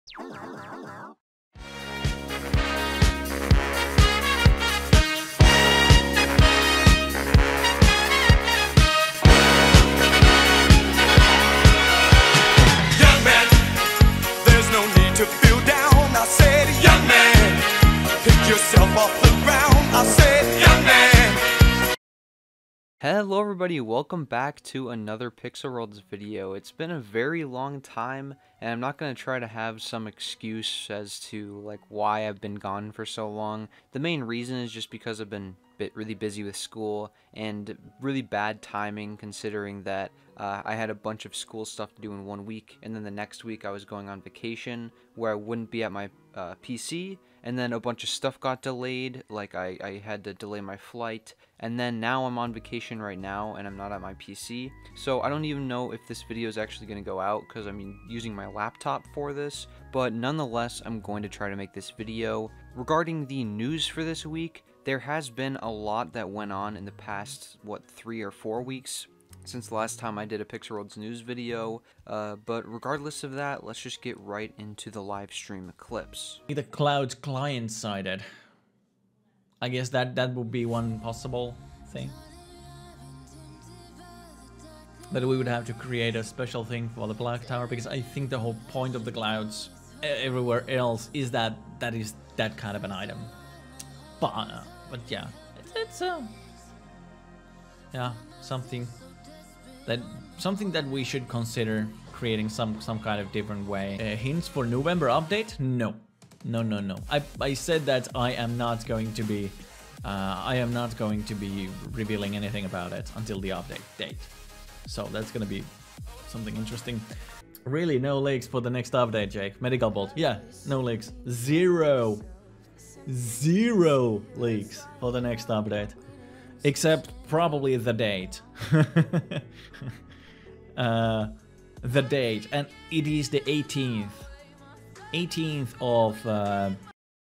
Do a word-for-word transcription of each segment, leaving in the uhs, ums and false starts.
Hello everybody, welcome back to another Pixel Worlds video. It's been a very long time, and I'm not going to try to have some excuse as to like why I've been gone for so long. The main reason is just because I've been bit really busy with school, and really bad timing considering that uh, I had a bunch of school stuff to do in one week, and then the next week I was going on vacation where I wouldn't be at my uh, P C, and then a bunch of stuff got delayed, like I, I had to delay my flight, and then now I'm on vacation right now and I'm not at my P C, so I don't even know if this video is actually going to go out because I'm using my laptop for this, but nonetheless I'm going to try to make this video. Regarding the news for this week, there has been a lot that went on in the past, what, three or four weeks since the last time I did a Pixel Worlds news video, uh, but regardless of that, let's just get right into the live stream clips. The cloud's client-sided. I guess that that would be one possible thing. That we would have to create a special thing for the Black Tower, because I think the whole point of the clouds everywhere else is that that is that kind of an item. But, uh, but yeah, it's, it's uh, yeah, something that something that we should consider creating some some kind of different way. Uh, hints for November update? No, no, no, no. I I said that I am not going to be, uh, I am not going to be revealing anything about it until the update date. So that's gonna be something interesting. Really, no leaks for the next update, Jake. Medical Bolt. Yeah, no leaks. Zero. Zero leaks for the next update. Except probably the date. uh, the date. And it is the eighteenth. eighteenth of... Uh...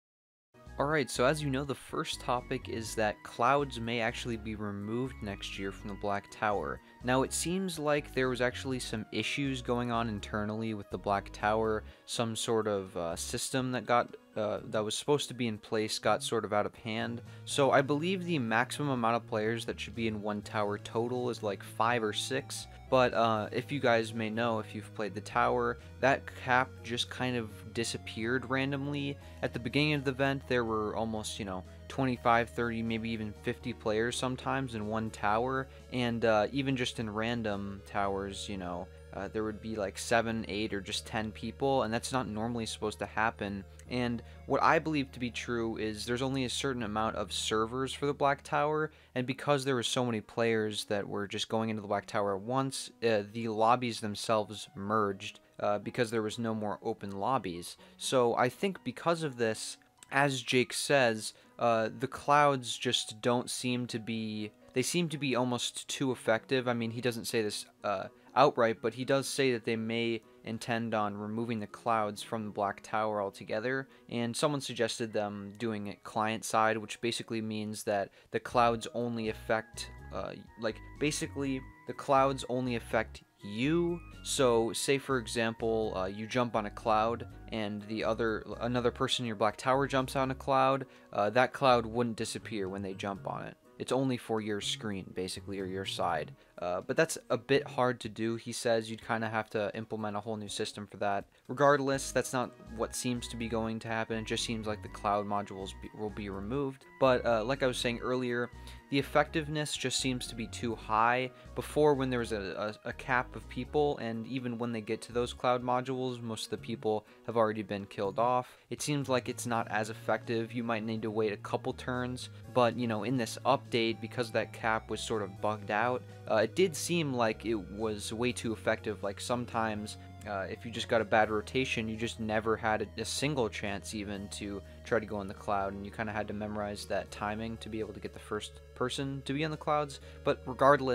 Alright, so as you know, the first topic is that clouds may actually be removed next year from the Black Tower. Now, it seems like there was actually some issues going on internally with the Black Tower. Some sort of uh, system that got uh, that was supposed to be in place got sort of out of hand. So I believe the maximum amount of players that should be in one tower total is like five or six. But uh, if you guys may know, if you've played the tower, that cap just kind of disappeared randomly. At the beginning of the event, there were almost, you know, twenty-five, thirty, maybe even fifty players sometimes in one tower, and uh, even just in random towers, you know, uh, there would be like seven, eight, or just ten people, and that's not normally supposed to happen. And what I believe to be true is there's only a certain amount of servers for the Black Tower, and because there were so many players that were just going into the Black Tower at once, uh, the lobbies themselves merged uh, because there was no more open lobbies. So I think because of this, as Jake says, uh, the clouds just don't seem to be, they seem to be almost too effective. I mean, he doesn't say this uh, outright, but he does say that they may intend on removing the clouds from the Black Tower altogether, and someone suggested them doing it client-side, which basically means that the clouds only affect, uh, like, basically, the clouds only affect you. So say for example uh, you jump on a cloud and the other another person in your Black Tower jumps on a cloud, uh, that cloud wouldn't disappear when they jump on it. It's only for your screen basically, or your side. Uh, but that's a bit hard to do. He says you'd kind of have to implement a whole new system for that. Regardless, that's not what seems to be going to happen. It just seems like the cloud modules be, will be removed. But uh, like I was saying earlier, the effectiveness just seems to be too high. Before, when there was a, a, a cap of people, and even when they get to those cloud modules, most of the people have already been killed off. It seems like it's not as effective. You might need to wait a couple turns, but you know, in this update, because that cap was sort of bugged out, uh, it did seem like it was way too effective. Like sometimes uh, if you just got a bad rotation, you just never had a, a single chance even to try to go on the cloud, and you kind of had to memorize that timing to be able to get the first person to be on the clouds. But regardless,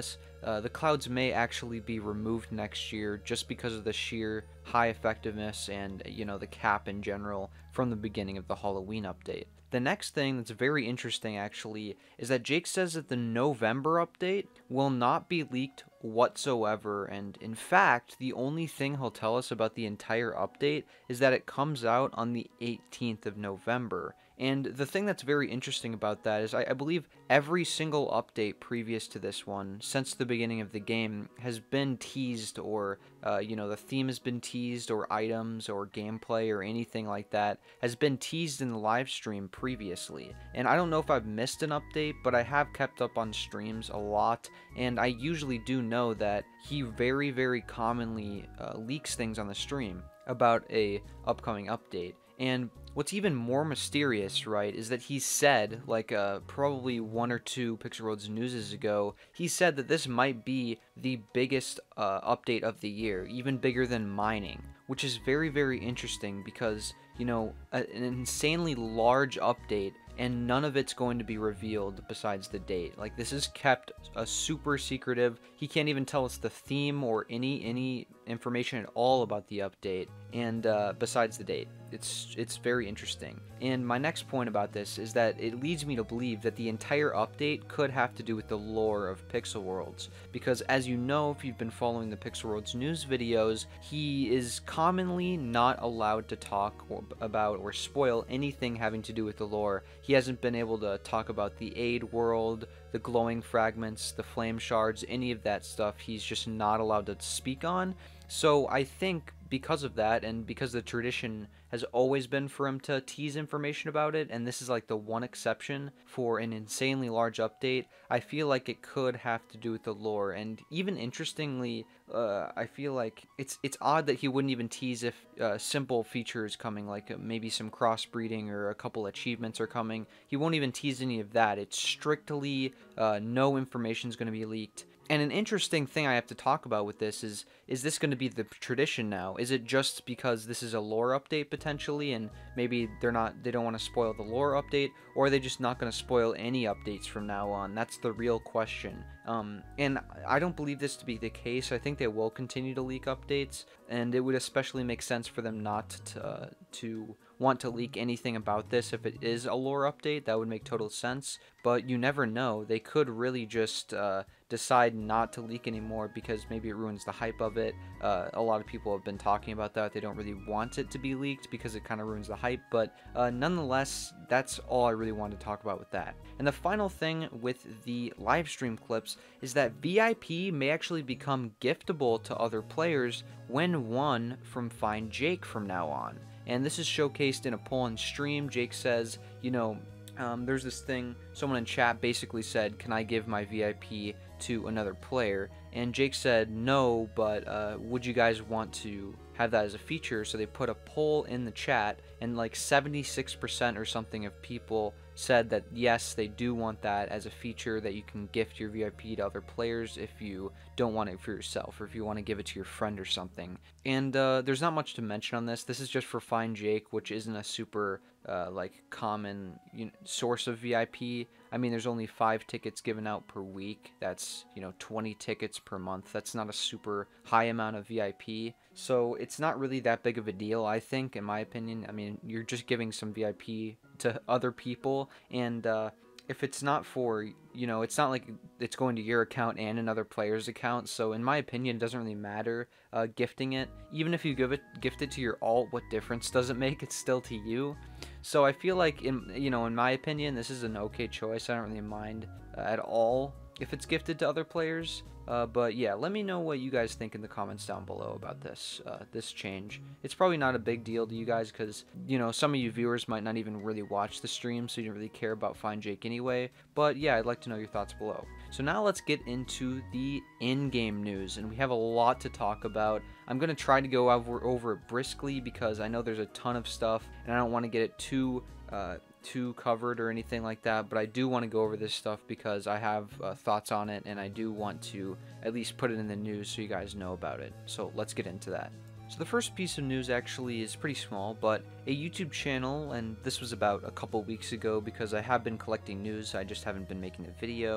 uh, the clouds may actually be removed next year just because of the sheer high effectiveness and, you know, the cap in general from the beginning of the Halloween update. The next thing that's very interesting, actually, is that Jake says that the November update will not be leaked whatsoever, and in fact, the only thing he'll tell us about the entire update is that it comes out on the eighteenth of November. And the thing that's very interesting about that is I, I believe every single update previous to this one, since the beginning of the game, has been teased, or, uh, you know, the theme has been teased, or items, or gameplay, or anything like that has been teased in the live stream previously. And I don't know if I've missed an update, but I have kept up on streams a lot, and I usually do know that he very, very commonly uh, leaks things on the stream about a upcoming update. And what's even more mysterious, right, is that he said, like uh, probably one or two Pixel Roads newses ago, he said that this might be the biggest uh, update of the year, even bigger than mining, which is very, very interesting because, you know, a, an insanely large update, and none of it's going to be revealed besides the date. Like, this is kept a super secretive. He can't even tell us the theme or any any information at all about the update, and uh, besides the date. It's it's very interesting. And my next point about this is that it leads me to believe that the entire update could have to do with the lore of Pixel Worlds, because as you know, if you've been following the Pixel Worlds news videos, he is commonly not allowed to talk or, about or spoil anything having to do with the lore. He hasn't been able to talk about the Aid world, the glowing fragments, the flame shards, any of that stuff. He's just not allowed to speak on. So I think because of that, and because the tradition has always been for him to tease information about it, and this is like the one exception for an insanely large update, I feel like it could have to do with the lore. And even interestingly, uh, I feel like it's it's odd that he wouldn't even tease if uh, simple features coming, like uh, maybe some crossbreeding or a couple achievements are coming. He won't even tease any of that. It's strictly uh, no information is going to be leaked. And an interesting thing I have to talk about with this is, is this going to be the tradition now? Is it just because this is a lore update potentially, and maybe they're not, they don't want to spoil the lore update, or are they just not going to spoil any updates from now on? That's the real question. Um, and I don't believe this to be the case. I think they will continue to leak updates, and it would especially make sense for them not to, uh, to want to leak anything about this if it is a lore update. That would make total sense, but you never know. They could really just uh, decide not to leak anymore because maybe it ruins the hype of it. Uh, a lot of people have been talking about that. They don't really want it to be leaked because it kind of ruins the hype, but uh, nonetheless, that's all I really wanted to talk about with that. And the final thing with the live stream clips is that V I P may actually become giftable to other players when won from Find Jake from now on. And this is showcased in a poll on stream. Jake says, you know, um, there's this thing, someone in chat basically said, can I give my V I P to another player? And Jake said, no, but uh, would you guys want to have that as a feature? So they put a poll in the chat, and like seventy-six percent or something of people said that yes, they do want that as a feature, that you can gift your V I P to other players if you don't want it for yourself, or if you want to give it to your friend or something. And uh, there's not much to mention on this. This is just for Find Jake, which isn't a super uh, like common you know, source of V I P. I mean, there's only five tickets given out per week. That's, you know, twenty tickets per month. That's not a super high amount of V I P. So it's not really that big of a deal, I think, in my opinion. I mean, you're just giving some V I P to other people, and uh, if it's not for, you know, it's not like it's going to your account and another player's account, so in my opinion, it doesn't really matter uh, gifting it. Even if you give it, gift it to your alt, what difference does it make? It's still to you. So I feel like, in you know, in my opinion, this is an okay choice. I don't really mind uh, at all if it's gifted to other players. Uh, but yeah, let me know what you guys think in the comments down below about this uh, this change. It's probably not a big deal to you guys because, you know, some of you viewers might not even really watch the stream, so you don't really care about Find Jake anyway. But yeah, I'd like to know your thoughts below. So now let's get into the in-game news, and we have a lot to talk about. I'm going to try to go over, over it briskly because I know there's a ton of stuff, and I don't want to get it too... Uh, too covered or anything like that, but I do want to go over this stuff because I have uh, thoughts on it, and I do want to at least put it in the news so you guys know about it. So let's get into that. So the first piece of news actually is pretty small, but a YouTube channel, and this was about a couple weeks ago because I have been collecting news, I just haven't been making a video.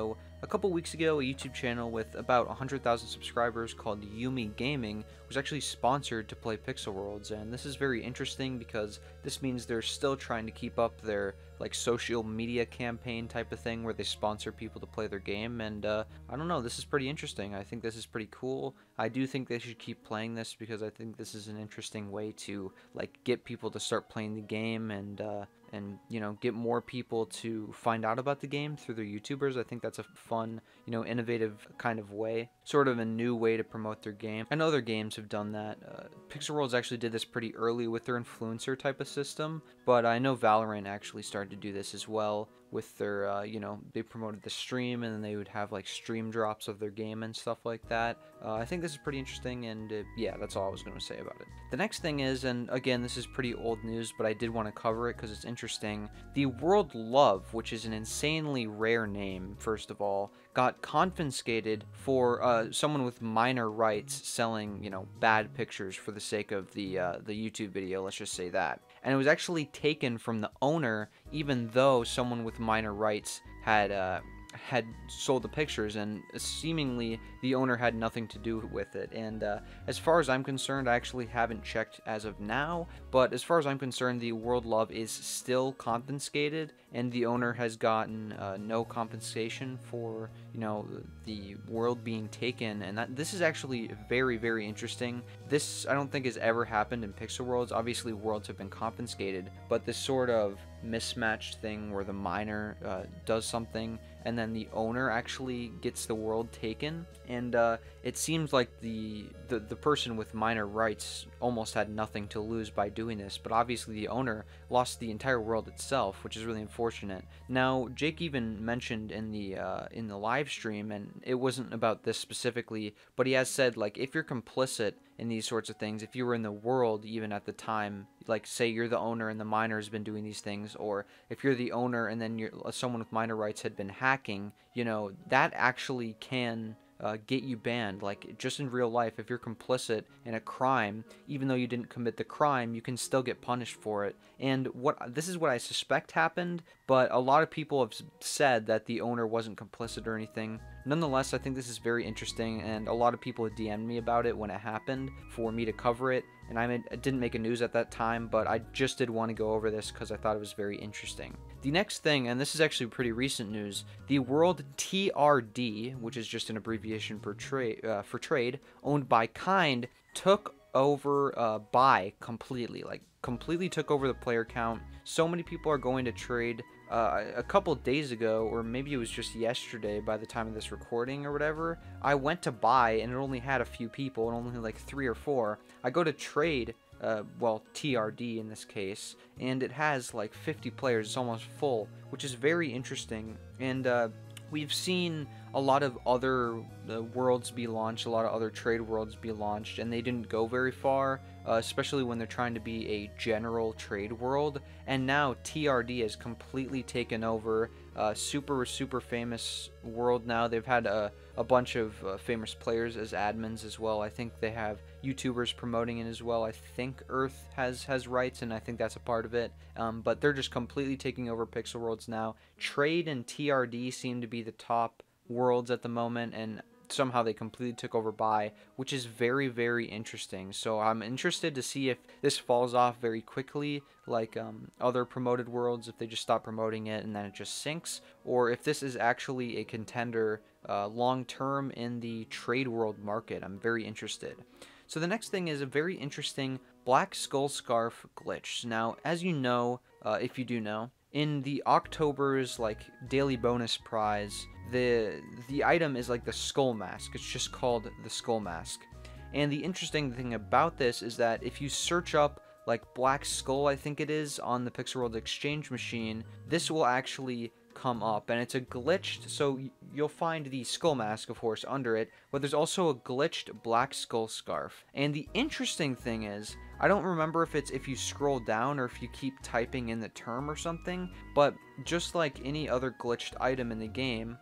A couple weeks ago, a YouTube channel with about one hundred thousand subscribers called Yumi Gaming was actually sponsored to play Pixel Worlds, and this is very interesting because this means they're still trying to keep up their like social media campaign type of thing where they sponsor people to play their game, and uh, I don't know, this is pretty interesting. I think this is pretty cool. I do think they should keep playing this because I think this is an interesting way to like get people to start playing the game and uh, and you know, get more people to find out about the game through their YouTubers. I think that's a fun, you know, innovative kind of way, sort of a new way to promote their game. I know other games have done that. Uh, Pixel Worlds actually did this pretty early with their influencer type of system, but I know Valorant actually started to do this as well with their, uh, you know, they promoted the stream and then they would have like stream drops of their game and stuff like that. Uh, I think this is pretty interesting, and uh, yeah, that's all I was going to say about it. The next thing is, and again, this is pretty old news, but I did want to cover it because it's interesting. The World Love, which is an insanely rare name, first of all, got confiscated for uh, someone with minor rights selling, you know, bad pictures for the sake of the uh, the YouTube video. Let's just say that. And it was actually taken from the owner, even though someone with minor rights had uh, had sold the pictures, and seemingly the owner had nothing to do with it. And uh, as far as I'm concerned, I actually haven't checked as of now, but as far as I'm concerned, the World Love is still confiscated, and the owner has gotten uh, no compensation for, you know, the world being taken. And that this is actually very, very interesting. This I don't think has ever happened in Pixel Worlds. Obviously worlds have been confiscated, but this sort of mismatched thing where the miner uh, does something and then the owner actually gets the world taken, and uh, it seems like the, the the person with minor rights almost had nothing to lose by doing this, but obviously the owner lost the entire world itself, which is really unfortunate. Now, Jake even mentioned in the uh, in the live stream, and it wasn't about this specifically, but he has said, like, if you're complicit in these sorts of things, if you were in the world even at the time, like say you're the owner and the miner has been doing these things, or if you're the owner and then you're someone with minor rights had been hacking, you know, that actually can uh, get you banned. Like, just in real life, if you're complicit in a crime, even though you didn't commit the crime, you can still get punished for it. And what this is what I suspect happened, but a lot of people have said that the owner wasn't complicit or anything. Nonetheless, I think this is very interesting, and a lot of people D M'd me about it when it happened for me to cover it, and I, made, I didn't make a news at that time, but I just did want to go over this because I thought it was very interesting. The next thing, and this is actually pretty recent news, the World T R D, which is just an abbreviation for, tra uh, for trade, owned by Kind, took over uh, buy completely, like completely took over the player count. So many people are going to trade. Uh, a couple days ago, or maybe it was just yesterday by the time of this recording or whatever, I went to buy and it only had a few people, and only like three or four. I go to trade, uh, well, T R D in this case, and it has like fifty players. It's almost full, which is very interesting. And uh, we've seen a lot of other uh, worlds be launched, a lot of other trade worlds be launched, and they didn't go very far, uh, especially when they're trying to be a general trade world. And now T R D has completely taken over. Uh, super, super famous world now. They've had a, a bunch of uh, famous players as admins as well. I think they have YouTubers promoting it as well. I think Earth has, has rights, and I think that's a part of it. Um, but they're just completely taking over Pixel Worlds now. Trade and T R D seem to be the top worlds at the moment, and somehow they completely took over buy, which is very, very interesting. So I'm interested to see if this falls off very quickly, like um, other promoted worlds, if they just stop promoting it and then it just sinks, or if this is actually a contender uh, long term in the trade world market. I'm very interested. So the next thing is a very interesting Black Skull Scarf glitch. Now, as you know, uh, if you do know, in the October's like daily bonus prize, the the item is like the skull mask. It's just called the skull mask. And the interesting thing about this is that if you search up like Black Skull, I think it is, on the Pixel World exchange machine, this will actually come up, and it's a glitched, so you'll find the skull mask, of course, under it, but there's also a glitched Black Skull Scarf. And the interesting thing is, I don't remember if it's if you scroll down or if you keep typing in the term or something, but just like any other glitched item in the game,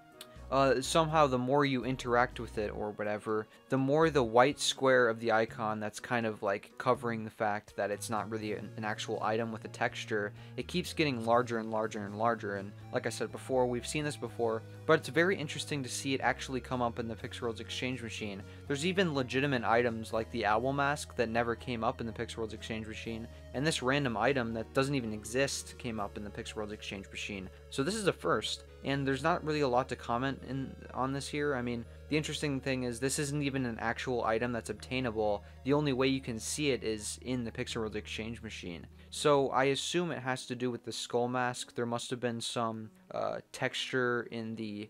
uh, somehow the more you interact with it or whatever, the more the white square of the icon that's kind of like covering the fact that it's not really an, an actual item with a texture, it keeps getting larger and larger and larger. And like I said before, we've seen this before, but it's very interesting to see it actually come up in the Pixelworlds Exchange Machine. There's even legitimate items like the owl mask that never came up in the Pixelworlds Exchange Machine, and this random item that doesn't even exist came up in the Pixelworlds Exchange Machine. So this is a first, and there's not really a lot to comment in on this here. I mean, the interesting thing is this isn't even an actual item that's obtainable. The only way you can see it is in the Pixelworlds Exchange Machine. So I assume it has to do with the skull mask. There must have been some uh, texture in the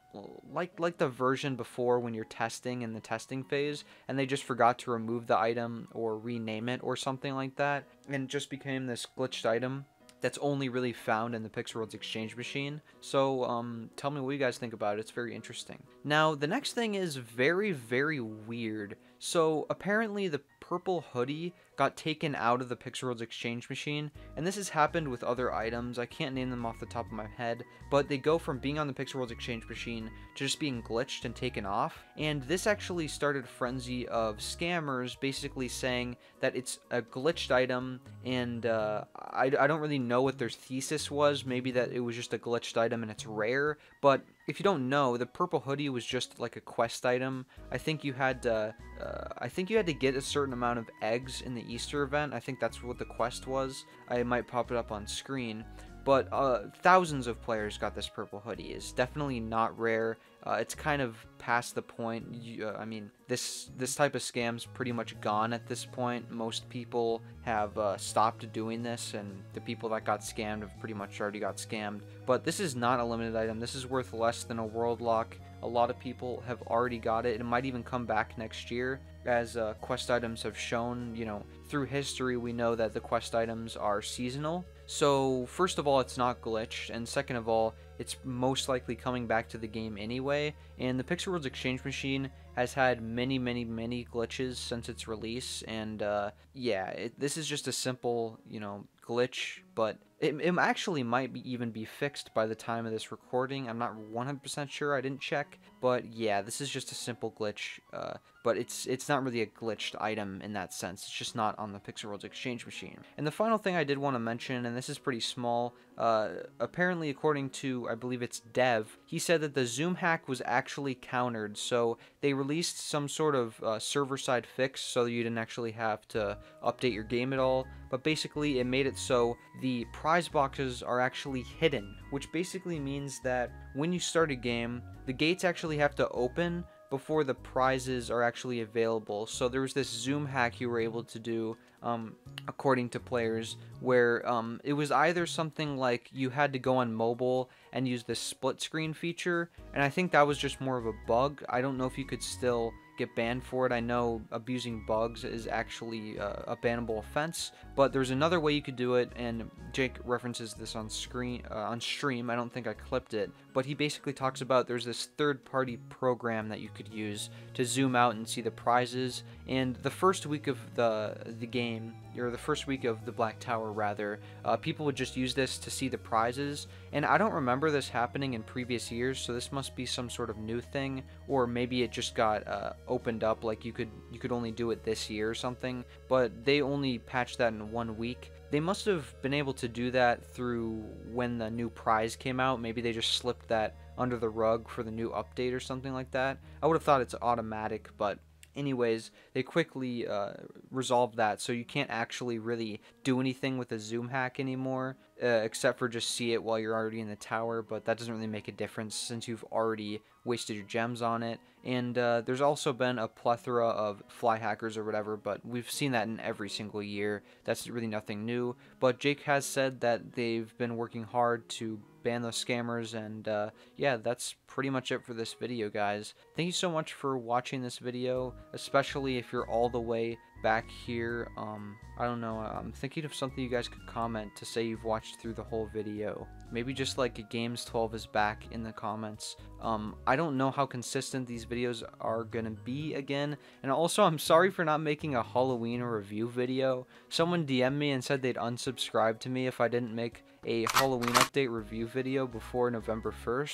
like like the version before when you're testing in the testing phase, and they just forgot to remove the item or rename it or something like that, and it just became this glitched item that's only really found in the Pixelworlds Exchange Machine. So um, tell me what you guys think about it. It's very interesting. Now, the next thing is very, very weird. So apparently the purple hoodie got taken out of the Pixelworlds Exchange Machine, and this has happened with other items. I can't name them off the top of my head, but they go from being on the Pixelworlds Exchange Machine to just being glitched and taken off. And this actually started a frenzy of scammers basically saying that it's a glitched item, and uh, I, I don't really know what their thesis was. Maybe that it was just a glitched item and it's rare, but if you don't know, the purple hoodie was just like a quest item. I think you had to, uh, I think you had to get a certain amount of eggs in the Easter event. I think that's what the quest was. I might pop it up on screen. But uh, thousands of players got this purple hoodie. It's definitely not rare. Uh, it's kind of past the point. You, uh, I mean, this this type of scam's pretty much gone at this point. Most people have uh, stopped doing this, and the people that got scammed have pretty much already got scammed. But this is not a limited item. This is worth less than a world lock. A lot of people have already got it. It might even come back next year, as uh, quest items have shown. You know, through history, we know that the quest items are seasonal. So first of all, it's not glitched, and second of all, it's most likely coming back to the game anyway. And the Pixelworlds Exchange Machine has had many, many, many glitches since its release, and uh, yeah, it, this is just a simple, you know, glitch, but it, it actually might be even be fixed by the time of this recording. I'm not one hundred percent sure, I didn't check, but yeah, this is just a simple glitch, uh, but it's it's not really a glitched item in that sense. It's just not on the Pixelworlds Exchange Machine. And the final thing I did want to mention, and this is pretty small, uh, apparently according to, I believe it's Dev, he said that the zoom hack was actually countered, so they released some sort of uh, server-side fix so you didn't actually have to update your game at all, but basically it made it so the prize boxes are actually hidden, which basically means that when you start a game, the gates actually have to open before the prizes are actually available. So there was this zoom hack you were able to do, um, according to players, where um, it was either something like you had to go on mobile and use this split screen feature, and I think that was just more of a bug. I don't know if you could still get banned for it. I know abusing bugs is actually uh, a bannable offense, but there's another way you could do it, and Jake references this on screen uh, on stream. I don't think I clipped it, but he basically talks about there's this third-party program that you could use to zoom out and see the prizes. And the first week of the the game, or the first week of the Black Tower rather, uh, people would just use this to see the prizes, and I don't remember this happening in previous years, so this must be some sort of new thing, or maybe it just got uh, opened up, like you could you could only do it this year or something, but they only patched that in one week. They must have been able to do that through when the new prize came out. Maybe they just slipped that under the rug for the new update or something like that. I would have thought it's automatic, but anyways, they quickly uh, resolved that, so you can't actually really do anything with a zoom hack anymore, uh, except for just see it while you're already in the tower, but that doesn't really make a difference since you've already wasted your gems on it. And uh, there's also been a plethora of fly hackers or whatever, but we've seen that in every single year. That's really nothing new, but Jake has said that they've been working hard to ban those scammers, and uh, yeah, that's pretty much it for this video, guys. Thank you so much for watching this video, especially if you're all the way back here. um I don't know, I'm thinking of something you guys could comment to say you've watched through the whole video. Maybe just like games twelve is back in the comments. um I don't know how consistent these videos are gonna be again, and also I'm sorry for not making a Halloween review video. Someone D M'd me and said they'd unsubscribe to me if I didn't make a Halloween update review video before November first.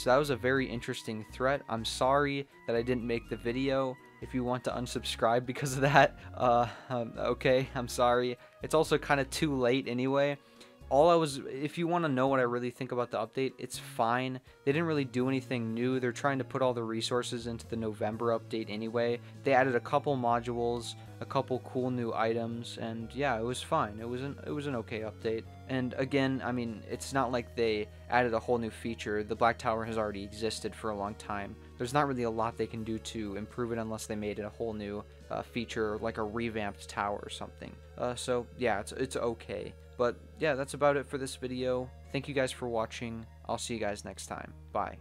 So that was a very interesting threat. I'm sorry that I didn't make the video. If you want to unsubscribe because of that, uh, um, okay, I'm sorry. It's also kind of too late anyway. All I was, if you want to know what I really think about the update, it's fine. They didn't really do anything new. They're trying to put all the resources into the November update anyway. They added a couple modules, a couple cool new items, and yeah, it was fine. It was an it was an okay update. And again, I mean, it's not like they added a whole new feature. The Black Tower has already existed for a long time. There's not really a lot they can do to improve it unless they made it a whole new uh, feature, like a revamped tower or something. Uh, so yeah, it's it's okay. But yeah, that's about it for this video. Thank you guys for watching. I'll see you guys next time. Bye.